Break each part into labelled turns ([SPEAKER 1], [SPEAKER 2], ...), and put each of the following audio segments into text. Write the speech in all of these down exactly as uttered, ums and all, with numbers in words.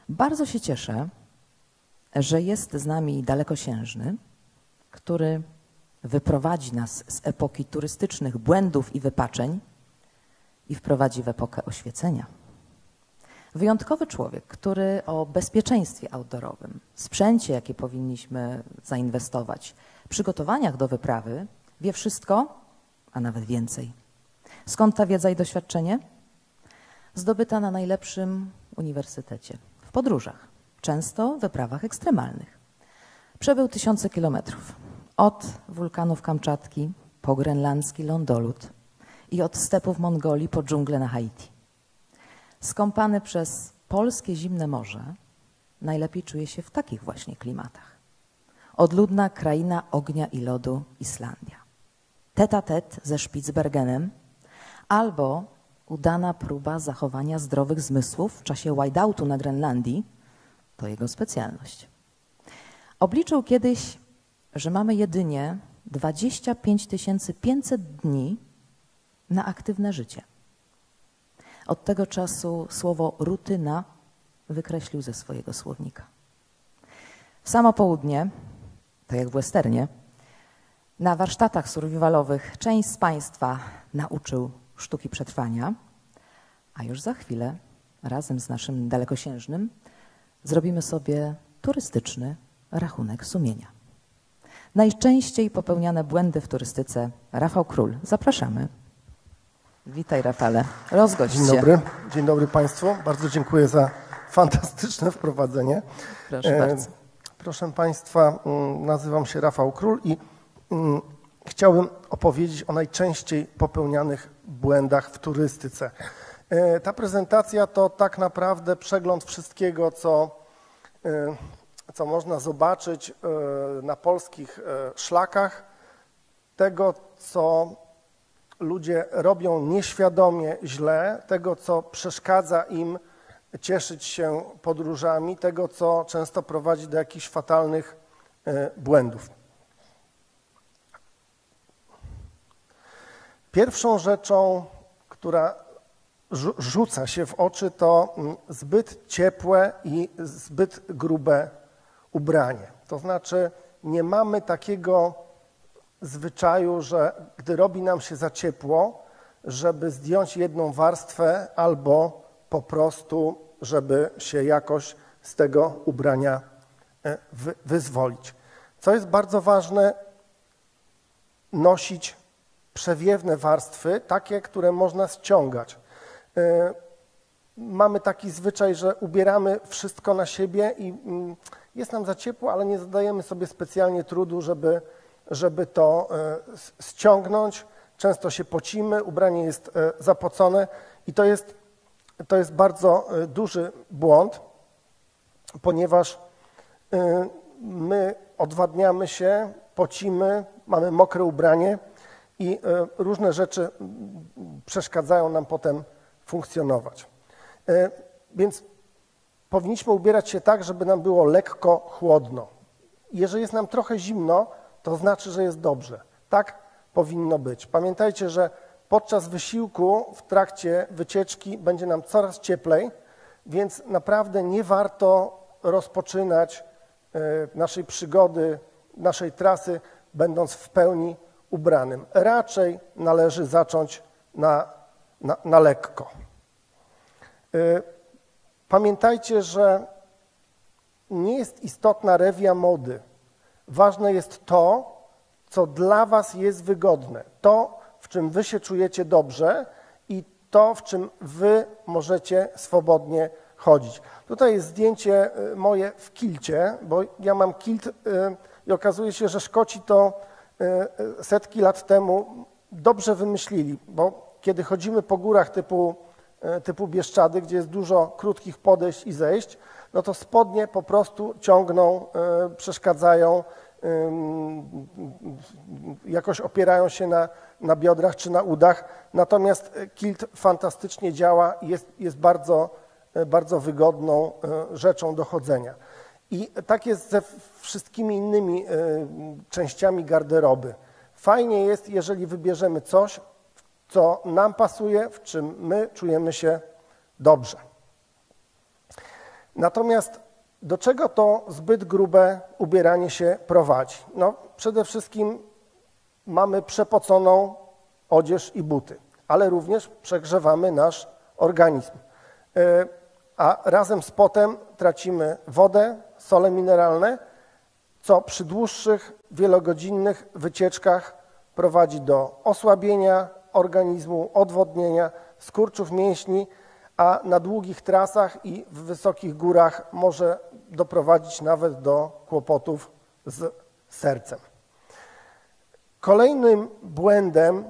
[SPEAKER 1] Bardzo się cieszę, że jest z nami dalekosiężny, który wyprowadzi nas z epoki turystycznych błędów i wypaczeń i wprowadzi w epokę oświecenia. Wyjątkowy człowiek, który o bezpieczeństwie outdoorowym, sprzęcie, jakie powinniśmy zainwestować, przygotowaniach do wyprawy, wie wszystko, a nawet więcej. Skąd ta wiedza i doświadczenie? Zdobyta na najlepszym uniwersytecie, w podróżach, często w wyprawach ekstremalnych. Przebył tysiące kilometrów, od wulkanów Kamczatki po grenlandzki lądolód i od stepów Mongolii po dżunglę na Haiti. Skąpany przez polskie zimne morze, najlepiej czuje się w takich właśnie klimatach. Odludna kraina ognia i lodu Islandia. Tet-a-tet ze Spitsbergenem albo udana próba zachowania zdrowych zmysłów w czasie whiteoutu na Grenlandii to jego specjalność. Obliczył kiedyś, że mamy jedynie dwadzieścia pięć tysięcy pięćset dni na aktywne życie. Od tego czasu słowo rutyna wykreślił ze swojego słownika. W samo południe, tak jak w westernie, na warsztatach survivalowych część z Państwa nauczył sztuki przetrwania, a już za chwilę razem z naszym dalekosiężnym zrobimy sobie turystyczny rachunek sumienia. Najczęściej popełniane błędy w turystyce. Rafał Król. Zapraszamy. Witaj, Rafale. Rozgość się.
[SPEAKER 2] Dzień dobry. Dzień dobry Państwu. Bardzo dziękuję za fantastyczne wprowadzenie.
[SPEAKER 1] Proszę
[SPEAKER 2] e,
[SPEAKER 1] bardzo.
[SPEAKER 2] Proszę Państwa, nazywam się Rafał Król i mm, chciałbym opowiedzieć o najczęściej popełnianych błędach w turystyce. E, ta prezentacja to tak naprawdę przegląd wszystkiego, co, e, co można zobaczyć e, na polskich e, szlakach, tego, co ludzie robią nieświadomie źle, tego, co przeszkadza im cieszyć się podróżami, tego, co często prowadzi do jakichś fatalnych błędów. Pierwszą rzeczą, która rzuca się w oczy, to zbyt ciepłe i zbyt grube ubranie. To znaczy nie mamy takiego zwyczaju, że gdy robi nam się za ciepło, żeby zdjąć jedną warstwę albo po prostu, żeby się jakoś z tego ubrania wyzwolić. Co jest bardzo ważne, nosić przewiewne warstwy, takie, które można ściągać. Mamy taki zwyczaj, że ubieramy wszystko na siebie i jest nam za ciepło, ale nie zadajemy sobie specjalnie trudu, żeby żeby to ściągnąć. Często się pocimy, ubranie jest zapocone i to jest, to jest bardzo duży błąd, ponieważ my odwadniamy się, pocimy, mamy mokre ubranie i różne rzeczy przeszkadzają nam potem funkcjonować. Więc powinniśmy ubierać się tak, żeby nam było lekko chłodno. Jeżeli jest nam trochę zimno, to znaczy, że jest dobrze. Tak powinno być. Pamiętajcie, że podczas wysiłku, w trakcie wycieczki będzie nam coraz cieplej, więc naprawdę nie warto rozpoczynać naszej przygody, naszej trasy, będąc w pełni ubranym. Raczej należy zacząć na, na, na lekko. Pamiętajcie, że nie jest istotna rewia mody. Ważne jest to, co dla Was jest wygodne, to, w czym Wy się czujecie dobrze i to, w czym Wy możecie swobodnie chodzić. Tutaj jest zdjęcie moje w kilcie, bo ja mam kilt i okazuje się, że Szkoci to setki lat temu dobrze wymyślili, bo kiedy chodzimy po górach typu, typu Bieszczady, gdzie jest dużo krótkich podejść i zejść, no to spodnie po prostu ciągną, przeszkadzają, jakoś opierają się na, na biodrach czy na udach. Natomiast kilt fantastycznie działa i jest, jest bardzo, bardzo wygodną rzeczą do chodzenia. I tak jest ze wszystkimi innymi częściami garderoby. Fajnie jest, jeżeli wybierzemy coś, co nam pasuje, w czym my czujemy się dobrze. Natomiast do czego to zbyt grube ubieranie się prowadzi? No, przede wszystkim mamy przepoconą odzież i buty, ale również przegrzewamy nasz organizm. A razem z potem tracimy wodę, sole mineralne, co przy dłuższych, wielogodzinnych wycieczkach prowadzi do osłabienia organizmu, odwodnienia, skurczów mięśni, a na długich trasach i w wysokich górach może doprowadzić nawet do kłopotów z sercem. Kolejnym błędem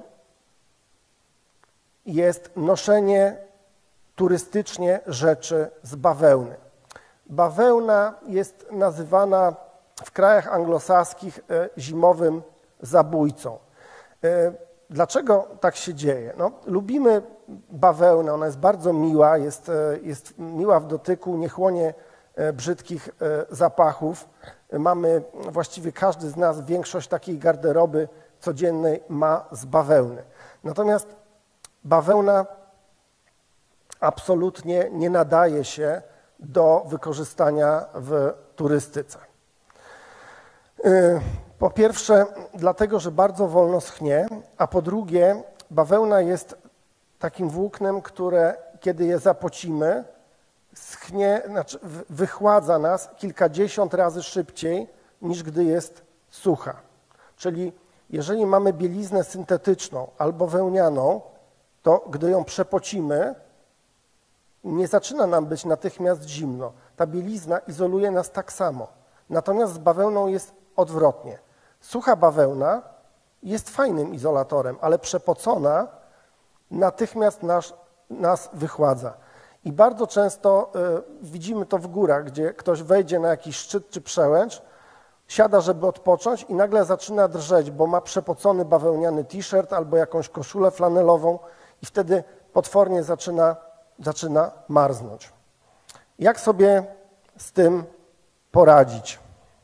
[SPEAKER 2] jest noszenie turystycznie rzeczy z bawełny. Bawełna jest nazywana w krajach anglosaskich zimowym zabójcą. Dlaczego tak się dzieje? No, lubimy bawełnę, ona jest bardzo miła, jest, jest miła w dotyku, nie chłonie brzydkich zapachów. Mamy, właściwie każdy z nas, większość takiej garderoby codziennej ma z bawełny. Natomiast bawełna absolutnie nie nadaje się do wykorzystania w turystyce. Po pierwsze, dlatego, że bardzo wolno schnie, a po drugie, bawełna jest takim włóknem, które kiedy je zapocimy, schnie, znaczy wychładza nas kilkadziesiąt razy szybciej, niż gdy jest sucha. Czyli jeżeli mamy bieliznę syntetyczną albo wełnianą, to gdy ją przepocimy, nie zaczyna nam być natychmiast zimno. Ta bielizna izoluje nas tak samo. Natomiast z bawełną jest odwrotnie. Sucha bawełna jest fajnym izolatorem, ale przepocona natychmiast nas, nas wychładza. I bardzo często y, widzimy to w górach, gdzie ktoś wejdzie na jakiś szczyt czy przełęcz, siada, żeby odpocząć i nagle zaczyna drżeć, bo ma przepocony bawełniany t-shirt albo jakąś koszulę flanelową i wtedy potwornie zaczyna, zaczyna marznąć. Jak sobie z tym poradzić?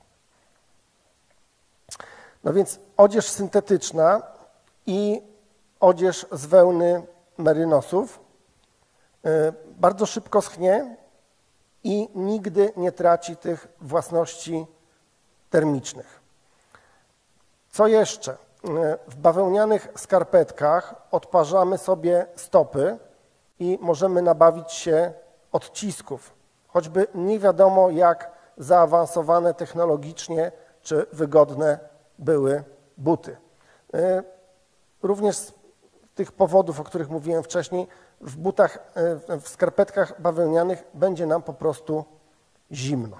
[SPEAKER 2] No więc odzież syntetyczna i odzież z wełny merynosów bardzo szybko schnie i nigdy nie traci tych własności termicznych. Co jeszcze? W bawełnianych skarpetkach odparzamy sobie stopy i możemy nabawić się odcisków, choćby nie wiadomo jak zaawansowane technologicznie czy wygodne były buty. Również z tych powodów, o których mówiłem wcześniej, w butach, w skarpetkach bawełnianych będzie nam po prostu zimno.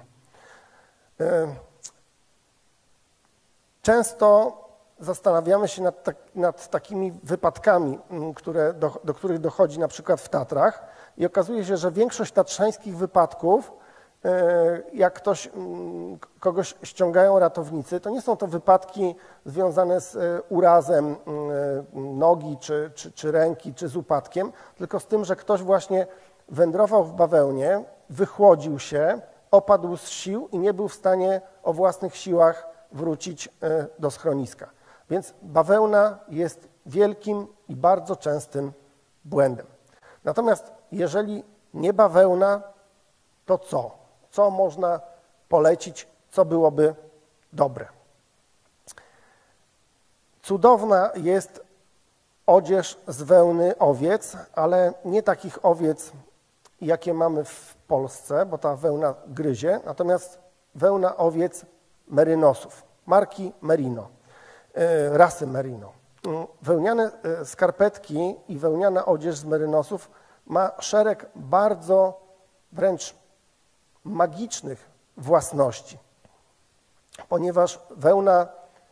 [SPEAKER 2] Często zastanawiamy się nad, tak, nad takimi wypadkami, które do, do których dochodzi na przykład w Tatrach i okazuje się, że większość tatrzańskich wypadków, jak ktoś, kogoś ściągają ratownicy, to nie są to wypadki związane z urazem nogi, czy, czy, czy ręki, czy z upadkiem, tylko z tym, że ktoś właśnie wędrował w bawełnie, wychłodził się, opadł z sił i nie był w stanie o własnych siłach wrócić do schroniska. Więc bawełna jest wielkim i bardzo częstym błędem. Natomiast jeżeli nie bawełna, to co? Co można polecić, co byłoby dobre? Cudowna jest odzież z wełny owiec, ale nie takich owiec, jakie mamy w Polsce, bo ta wełna gryzie, natomiast wełna owiec merynosów, marki Merino, rasy Merino. Wełniane skarpetki i wełniana odzież z merynosów ma szereg bardzo wręcz magicznych własności, ponieważ wełna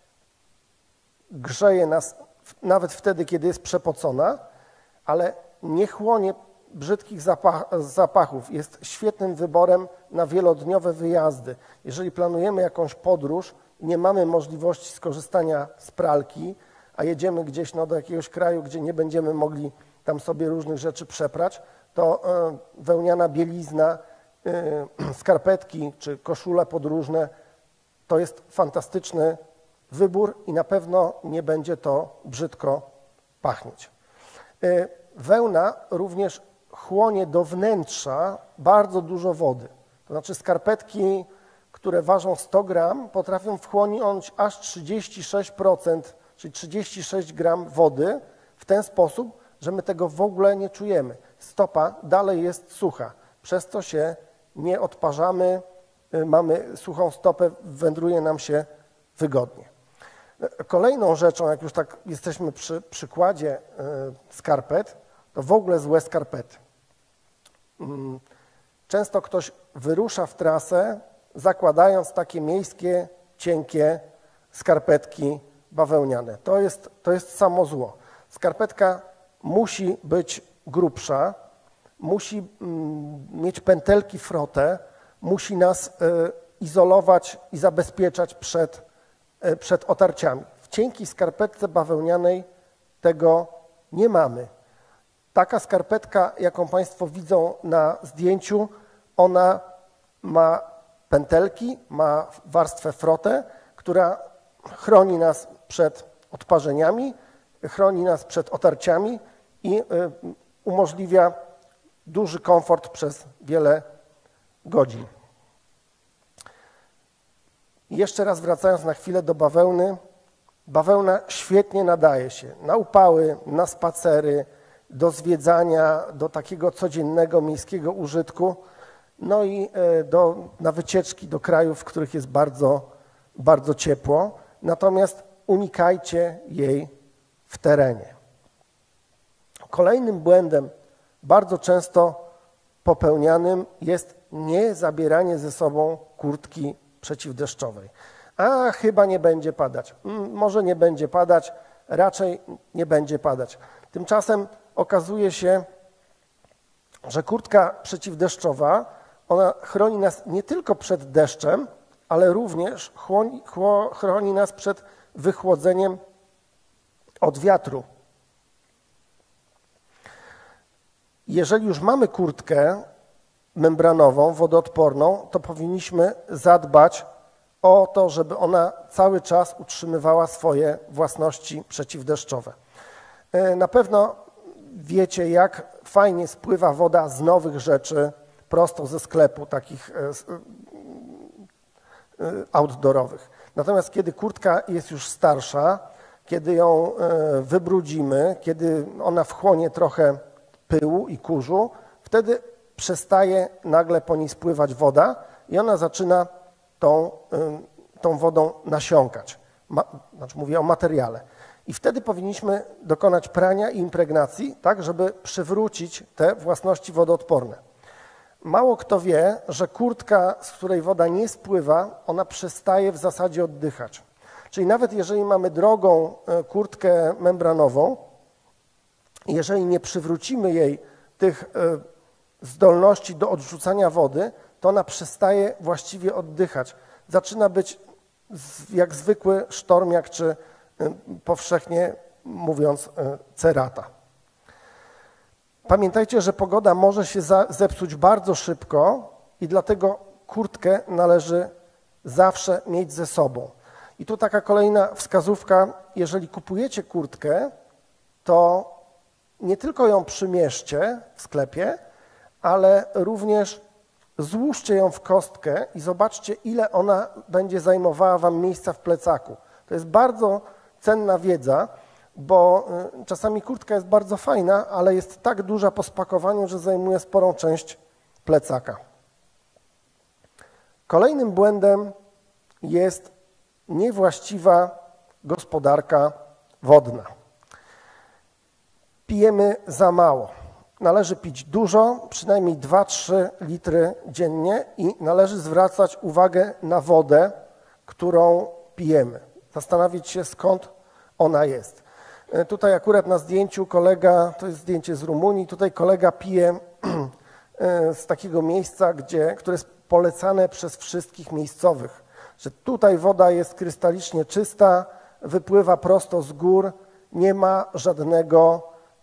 [SPEAKER 2] grzeje nas nawet wtedy, kiedy jest przepocona, ale nie chłonie brzydkich zapach, zapachów. Jest świetnym wyborem na wielodniowe wyjazdy. Jeżeli planujemy jakąś podróż i nie mamy możliwości skorzystania z pralki, a jedziemy gdzieś no, do jakiegoś kraju, gdzie nie będziemy mogli tam sobie różnych rzeczy przeprać, to y, wełniana bielizna, y, skarpetki czy koszule podróżne to jest fantastyczny wybór i na pewno nie będzie to brzydko pachnieć. Wełna również chłonie do wnętrza bardzo dużo wody. To znaczy skarpetki, które ważą sto gram, potrafią wchłonąć aż trzydzieści sześć procent, czyli trzydzieści sześć gram wody w ten sposób, że my tego w ogóle nie czujemy. Stopa dalej jest sucha, przez co się nie odparzamy, mamy suchą stopę, wędruje nam się wygodnie. Kolejną rzeczą, jak już tak jesteśmy przy przykładzie skarpet, to w ogóle złe skarpety. Często ktoś wyrusza w trasę, zakładając takie miejskie, cienkie skarpetki bawełniane. To jest, to jest samo zło. Skarpetka musi być grubsza, musi mm, mieć pętelki frotę, musi nas y, izolować i zabezpieczać przed, y, przed otarciami. W cienkiej skarpetce bawełnianej tego nie mamy. Taka skarpetka, jaką Państwo widzą na zdjęciu, ona ma pętelki, ma warstwę frotę, która chroni nas przed odparzeniami, chroni nas przed otarciami i y, umożliwia duży komfort przez wiele godzin. Jeszcze raz wracając na chwilę do bawełny. Bawełna świetnie nadaje się na upały, na spacery, do zwiedzania, do takiego codziennego miejskiego użytku, no i do, na wycieczki do krajów, w których jest bardzo, bardzo ciepło. Natomiast unikajcie jej w terenie. Kolejnym błędem, bardzo często popełnianym, jest nie zabieranie ze sobą kurtki przeciwdeszczowej. A chyba nie będzie padać. Może nie będzie padać, raczej nie będzie padać. Tymczasem okazuje się, że kurtka przeciwdeszczowa, ona chroni nas nie tylko przed deszczem, ale również chłoni, chło, chroni nas przed wychłodzeniem od wiatru. Jeżeli już mamy kurtkę membranową, wodoodporną, to powinniśmy zadbać o to, żeby ona cały czas utrzymywała swoje własności przeciwdeszczowe. Na pewno wiecie, jak fajnie spływa woda z nowych rzeczy prosto ze sklepu, takich outdoorowych. Natomiast kiedy kurtka jest już starsza, kiedy ją wybrudzimy, kiedy ona wchłonie trochę pyłu i kurzu, wtedy przestaje nagle po niej spływać woda i ona zaczyna tą, tą wodą nasiąkać. Ma, znaczy mówię o materiale. I wtedy powinniśmy dokonać prania i impregnacji, tak, żeby przywrócić te własności wodoodporne. Mało kto wie, że kurtka, z której woda nie spływa, ona przestaje w zasadzie oddychać. Czyli nawet jeżeli mamy drogą kurtkę membranową, jeżeli nie przywrócimy jej tych zdolności do odrzucania wody, to ona przestaje właściwie oddychać. Zaczyna być jak zwykły sztormiak, czy powszechnie mówiąc cerata. Pamiętajcie, że pogoda może się zepsuć bardzo szybko i dlatego kurtkę należy zawsze mieć ze sobą. I tu taka kolejna wskazówka, jeżeli kupujecie kurtkę, to nie tylko ją przymierzcie w sklepie, ale również złóżcie ją w kostkę i zobaczcie, ile ona będzie zajmowała wam miejsca w plecaku. To jest bardzo cenna wiedza, bo czasami kurtka jest bardzo fajna, ale jest tak duża po spakowaniu, że zajmuje sporą część plecaka. Kolejnym błędem jest niewłaściwa gospodarka wodna. Pijemy za mało. Należy pić dużo, przynajmniej dwa trzy litry dziennie i należy zwracać uwagę na wodę, którą pijemy. Zastanowić się, skąd ona jest. Tutaj akurat na zdjęciu kolega, to jest zdjęcie z Rumunii, tutaj kolega pije z takiego miejsca, gdzie, które jest polecane przez wszystkich miejscowych, że tutaj woda jest krystalicznie czysta, wypływa prosto z gór, nie ma żadnego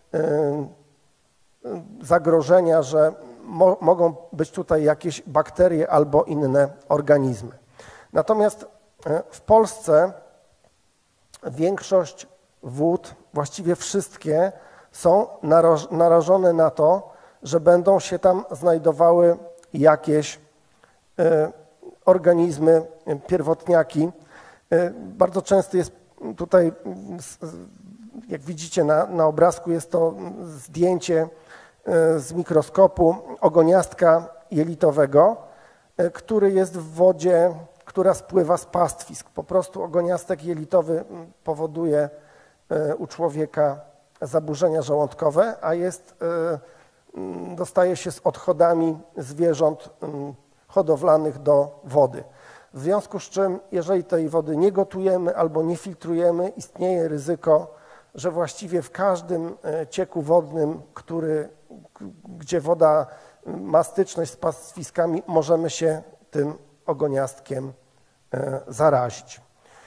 [SPEAKER 2] zagrożenia, że mo mogą być tutaj jakieś bakterie albo inne organizmy. Natomiast w Polsce większość wód, właściwie wszystkie, są narażone na to, że będą się tam znajdowały jakieś organizmy, pierwotniaki. Bardzo często jest tutaj, jak widzicie na, na obrazku, jest to zdjęcie z mikroskopu ogoniastka jelitowego, który jest w wodzie, która spływa z pastwisk. Po prostu ogoniastek jelitowy powoduje u człowieka zaburzenia żołądkowe, a jest, dostaje się z odchodami zwierząt hodowlanych do wody. W związku z czym, jeżeli tej wody nie gotujemy albo nie filtrujemy, istnieje ryzyko, że właściwie w każdym cieku wodnym, który, gdzie woda ma styczność z pastwiskami, możemy się tym ogoniastkiem zarazić.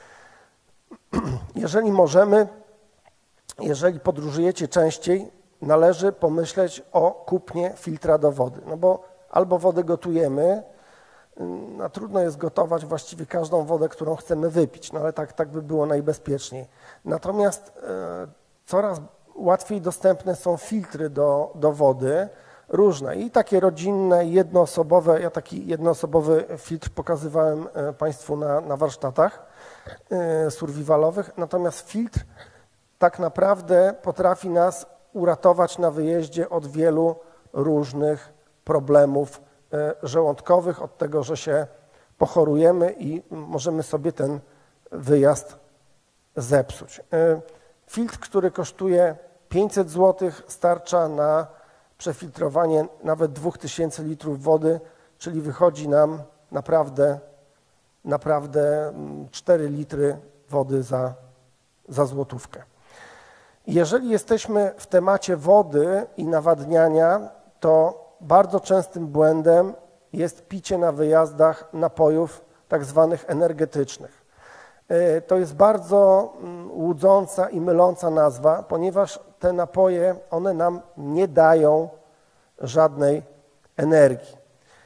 [SPEAKER 2] Jeżeli możemy, jeżeli podróżujecie częściej, należy pomyśleć o kupnie filtra do wody, no bo albo wodę gotujemy, no trudno jest gotować właściwie każdą wodę, którą chcemy wypić, no ale tak, tak by było najbezpieczniej. Natomiast e, coraz łatwiej dostępne są filtry do, do wody, różne i takie rodzinne, jednoosobowe. Ja taki jednoosobowy filtr pokazywałem Państwu na, na warsztatach e, survivalowych, natomiast filtr tak naprawdę potrafi nas uratować na wyjeździe od wielu różnych problemów żołądkowych, od tego, że się pochorujemy i możemy sobie ten wyjazd zepsuć. Filtr, który kosztuje pięćset złotych, starcza na przefiltrowanie nawet dwóch tysięcy litrów wody, czyli wychodzi nam naprawdę, naprawdę cztery litry wody za, za złotówkę. Jeżeli jesteśmy w temacie wody i nawadniania, to bardzo częstym błędem jest picie na wyjazdach napojów tak zwanych energetycznych. To jest bardzo łudząca i myląca nazwa, ponieważ te napoje, one nam nie dają żadnej energii.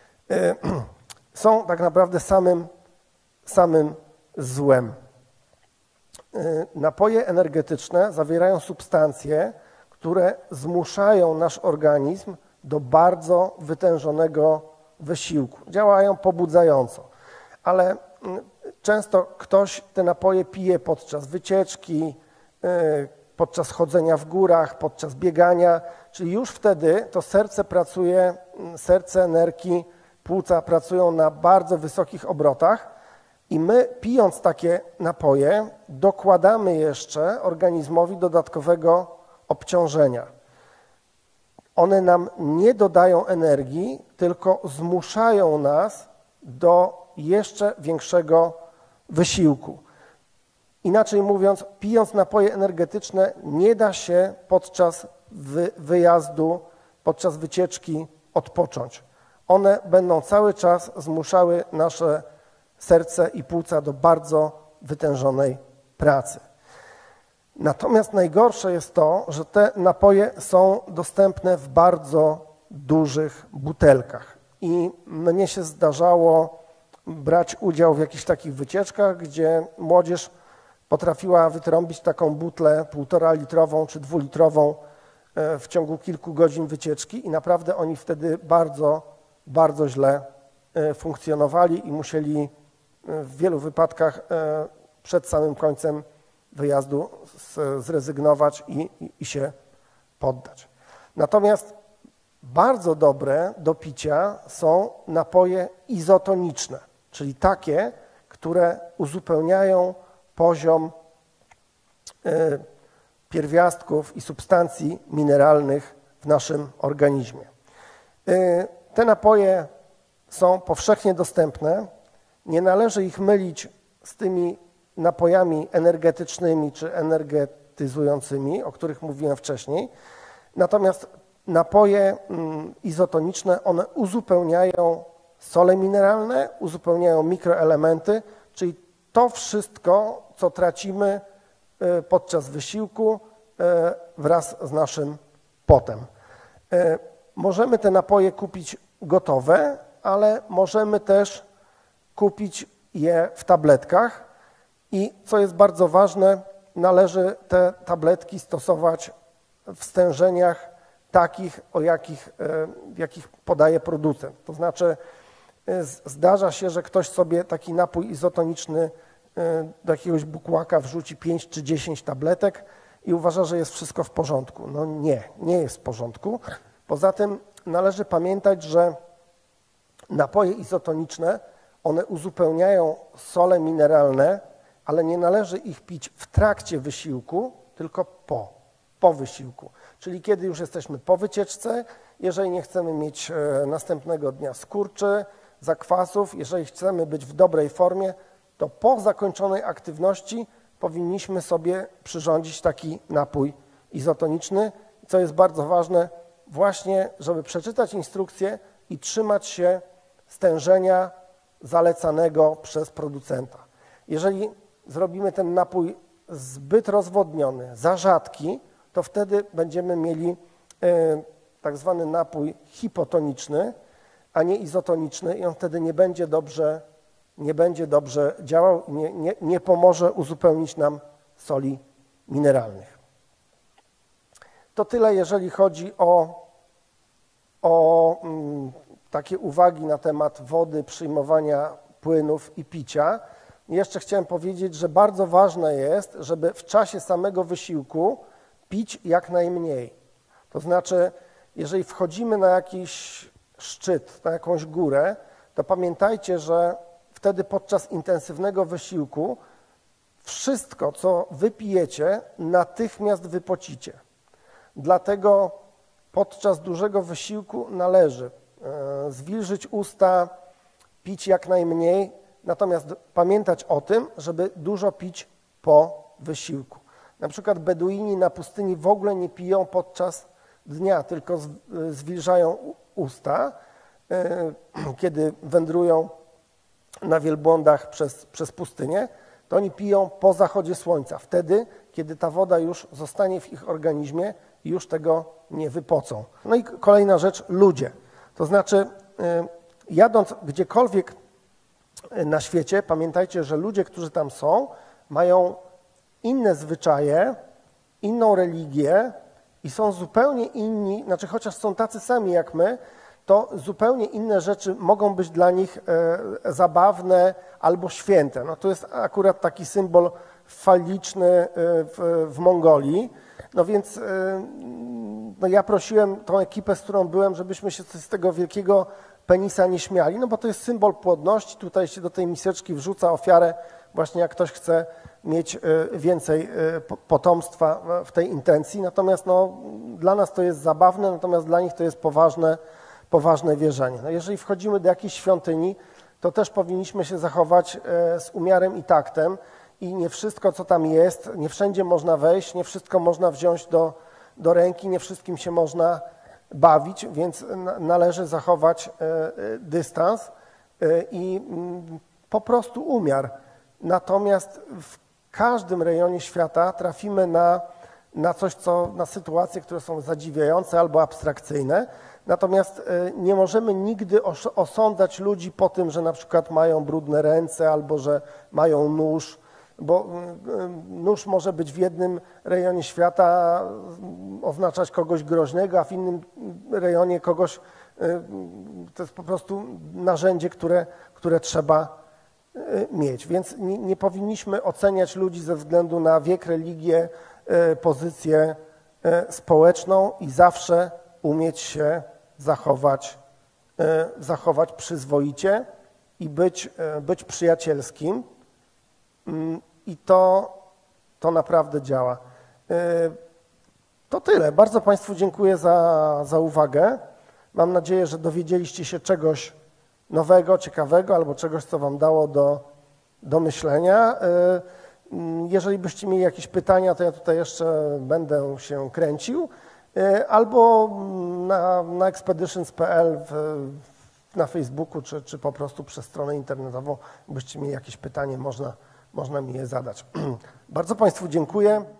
[SPEAKER 2] Są tak naprawdę samym, samym złem. Napoje energetyczne zawierają substancje, które zmuszają nasz organizm do bardzo wytężonego wysiłku. Działają pobudzająco, ale często ktoś te napoje pije podczas wycieczki, podczas chodzenia w górach, podczas biegania, czyli już wtedy to serce pracuje, serce, nerki, płuca pracują na bardzo wysokich obrotach i my, pijąc takie napoje, dokładamy jeszcze organizmowi dodatkowego obciążenia. One nam nie dodają energii, tylko zmuszają nas do jeszcze większego wysiłku. Inaczej mówiąc, pijąc napoje energetyczne, nie da się podczas wy, wyjazdu, podczas wycieczki odpocząć. One będą cały czas zmuszały nasze serce i płuca do bardzo wytężonej pracy. Natomiast najgorsze jest to, że te napoje są dostępne w bardzo dużych butelkach. I mnie się zdarzało brać udział w jakichś takich wycieczkach, gdzie młodzież potrafiła wytrąbić taką butlę półtora litrową czy dwulitrową w ciągu kilku godzin wycieczki i naprawdę oni wtedy bardzo, bardzo źle funkcjonowali i musieli w wielu wypadkach przed samym końcem wyjazdu zrezygnować i, i, i się poddać. Natomiast bardzo dobre do picia są napoje izotoniczne, czyli takie, które uzupełniają poziom y, pierwiastków i substancji mineralnych w naszym organizmie. Y, te napoje są powszechnie dostępne. Nie należy ich mylić z tymi napojami energetycznymi czy energetyzującymi, o których mówiłem wcześniej. Natomiast napoje mm, izotoniczne, one uzupełniają sole mineralne, uzupełniają mikroelementy, czyli to wszystko, co tracimy y, podczas wysiłku y, wraz z naszym potem. Y, możemy te napoje kupić gotowe, ale możemy też kupić je w tabletkach i co jest bardzo ważne, należy te tabletki stosować w stężeniach takich, o jakich, jakich podaje producent. To znaczy Zdarza się, że ktoś sobie taki napój izotoniczny do jakiegoś bukłaka wrzuci pięć czy dziesięć tabletek i uważa, że jest wszystko w porządku. No nie, nie jest w porządku. Poza tym należy pamiętać, że napoje izotoniczne, one uzupełniają sole mineralne, ale nie należy ich pić w trakcie wysiłku, tylko po, po wysiłku. Czyli kiedy już jesteśmy po wycieczce, jeżeli nie chcemy mieć następnego dnia skurczy, zakwasów, jeżeli chcemy być w dobrej formie, to po zakończonej aktywności powinniśmy sobie przyrządzić taki napój izotoniczny. Co jest bardzo ważne, właśnie żeby przeczytać instrukcję i trzymać się stężenia zalecanego przez producenta. Jeżeli zrobimy ten napój zbyt rozwodniony, za rzadki, to wtedy będziemy mieli y, tak zwany napój hipotoniczny, a nie izotoniczny i on wtedy nie będzie dobrze, nie będzie dobrze działał i nie, nie, nie pomoże uzupełnić nam soli mineralnych. To tyle, jeżeli chodzi o, o mm, takie uwagi na temat wody, przyjmowania płynów i picia. Jeszcze chciałem powiedzieć, że bardzo ważne jest, żeby w czasie samego wysiłku pić jak najmniej. To znaczy, jeżeli wchodzimy na jakiś szczyt, na jakąś górę, to pamiętajcie, że wtedy podczas intensywnego wysiłku wszystko, co wypijecie, natychmiast wypocicie. Dlatego podczas dużego wysiłku należy e, zwilżyć usta, pić jak najmniej, natomiast pamiętać o tym, żeby dużo pić po wysiłku. Na przykład Beduini na pustyni w ogóle nie piją podczas dnia, tylko zwilżają usta, kiedy wędrują na wielbłądach przez, przez pustynię, to oni piją po zachodzie słońca, wtedy, kiedy ta woda już zostanie w ich organizmie i już tego nie wypocą. No i kolejna rzecz, ludzie. To znaczy, jadąc gdziekolwiek na świecie, pamiętajcie, że ludzie, którzy tam są, mają inne zwyczaje, inną religię i są zupełnie inni, znaczy chociaż są tacy sami jak my, to zupełnie inne rzeczy mogą być dla nich e, zabawne albo święte. No to jest akurat taki symbol faliczny e, w, w Mongolii. No więc e, no ja prosiłem tą ekipę, z którą byłem, żebyśmy się z tego wielkiego penisa nie śmiali, no bo to jest symbol płodności. Tutaj się do tej miseczki wrzuca ofiarę, właśnie jak ktoś chce mieć więcej potomstwa w tej intencji. Natomiast no, dla nas to jest zabawne, natomiast dla nich to jest poważne, poważne wierzenie. No, jeżeli wchodzimy do jakiejś świątyni, to też powinniśmy się zachować z umiarem i taktem i nie wszystko, co tam jest, nie wszędzie można wejść, nie wszystko można wziąć do, do ręki, nie wszystkim się można bawić, więc należy zachować dystans i po prostu umiar. Natomiast w każdym rejonie świata trafimy na, na coś, co, na sytuacje, które są zadziwiające albo abstrakcyjne. Natomiast nie możemy nigdy osądzać ludzi po tym, że na przykład mają brudne ręce albo że mają nóż, bo nóż może być w jednym rejonie świata oznaczać kogoś groźnego, a w innym rejonie kogoś, to jest po prostu narzędzie, które, które trzeba mieć. Więc nie, nie powinniśmy oceniać ludzi ze względu na wiek, religię, pozycję społeczną i zawsze umieć się zachować, zachować przyzwoicie i być, być przyjacielskim. I to, to naprawdę działa. To tyle. Bardzo Państwu dziękuję za, za uwagę. Mam nadzieję, że dowiedzieliście się czegoś nowego, ciekawego albo czegoś, co Wam dało do, do myślenia. Jeżeli byście mieli jakieś pytania, to ja tutaj jeszcze będę się kręcił. Albo na, na expeditions kropka p l w, na Facebooku, czy, czy po prostu przez stronę internetową, byście mieli jakieś pytanie, można, można mi je zadać. Bardzo Państwu dziękuję.